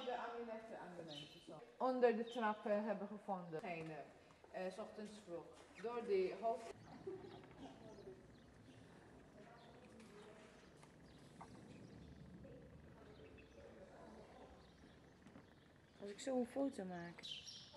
de amuletten aan de mensen zo. Onder de trappen hebben gevonden. Degene, 's ochtends vroeg. Door die hoofd. Als ik zo een foto maak.